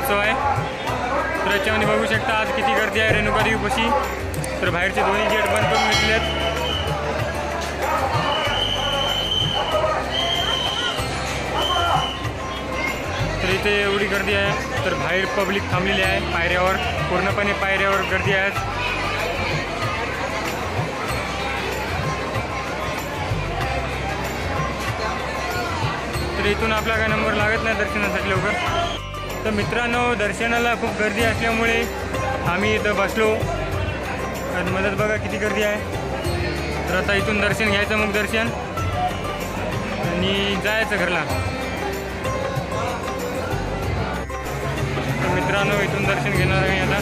उत्सव आहे। तर याच्यामध्ये बघू शकता आज किती गर्दी आहे रेणुका देवीपाशी। तर बाहेरचे दोन्ही गेट बंद करून घेतले आहेत। तर इथे एवढी गर्दी आहे। तर बाहेर पब्लिक थांबलेली आहे पायऱ्यावर, पूर्णपणे पायऱ्यावर गर्दी आहे। तर इथून आपला काय नंबर लागत नाही दर्शनासाठी लवकर। तर मित्रांनो, दर्शनाला खूप गर्दी असल्यामुळे आम्ही इथं बसलो। आणि मदत बघा किती गर्दी आहे। तर आता इथून दर्शन घ्यायचं, मग दर्शन आणि जायचं घरला। तर मित्रांनो, इथून दर्शन घेणार आहे आता।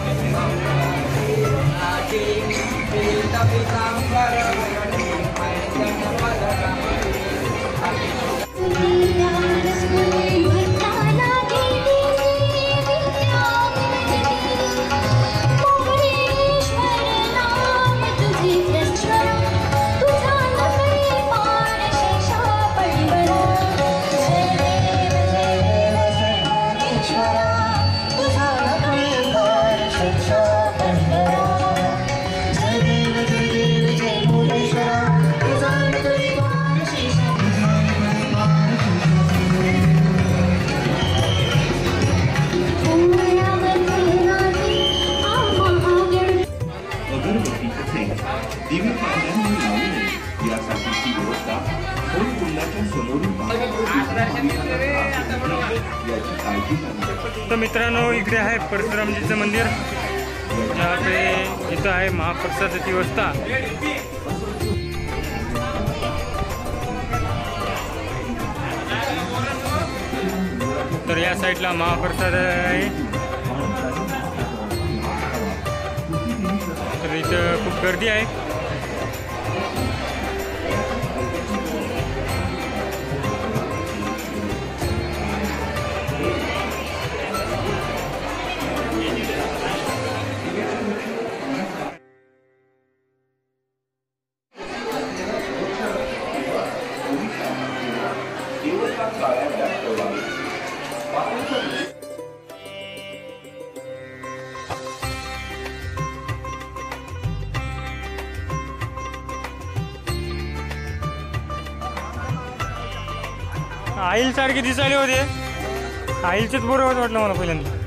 तो मित्रांनो, इकडे आहे परशुरामजीचं मंदिर, जहाँ पे इथं आहे महाप्रसादाची व्यवस्था। तर या साईडला महाप्रसाद आहे। तर इथं खूप गर्दी आहे। आईल सारखे दिसायले होते, आईलचेच बरोबर वाटलं मला पहिल्यांदा।